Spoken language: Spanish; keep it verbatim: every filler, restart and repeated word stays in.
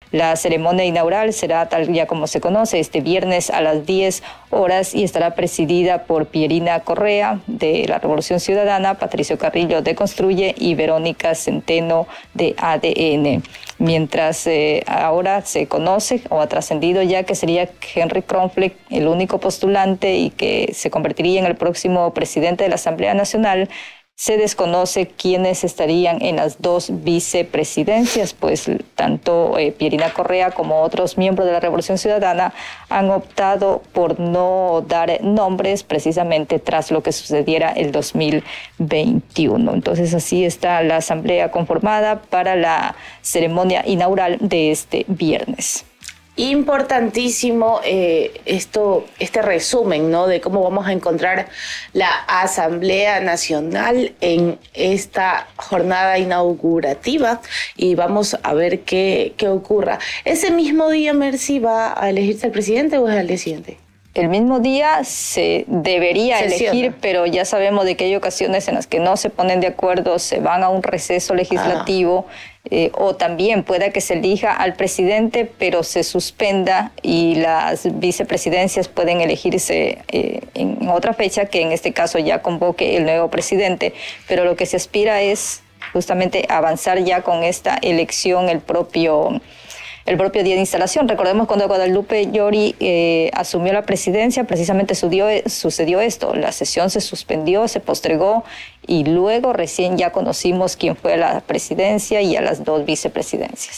La ceremonia inaugural será tal ya como se conoce este viernes a las diez horas y estará presidida por Pierina Correa de la Revolución Ciudadana, Patricio Carrillo de Construye y Verónica Centeno de A D N. Mientras eh, ahora se conoce o ha trascendido ya que sería Henry Kronfleck el único postulante y que se convertiría en el próximo presidente de la Asamblea Nacional, se desconoce quiénes estarían en las dos vicepresidencias, pues tanto eh, Pierina Correa como otros miembros de la Revolución Ciudadana han optado por no dar nombres precisamente tras lo que sucediera el dos mil veintiuno. Entonces así está la asamblea conformada para la ceremonia inaugural de este viernes. Importantísimo eh, esto, este resumen, ¿no?, de cómo vamos a encontrar la Asamblea Nacional en esta jornada inaugurativa y vamos a ver qué, qué ocurra. ¿Ese mismo día, Mercy, va a elegirse el presidente o es al día siguiente? El mismo día se debería Sesiona. elegir, pero ya sabemos de que hay ocasiones en las que no se ponen de acuerdo, se van a un receso legislativo, ah. eh, o también pueda que se elija al presidente, pero se suspenda y las vicepresidencias pueden elegirse eh, en otra fecha, que en este caso ya convoque el nuevo presidente. Pero lo que se aspira es justamente avanzar ya con esta elección el propio... el propio día de instalación. Recordemos cuando Guadalupe Llori eh, asumió la presidencia, precisamente sucedió, sucedió esto. La sesión se suspendió, se postergó y luego recién ya conocimos quién fue a la presidencia y a las dos vicepresidencias.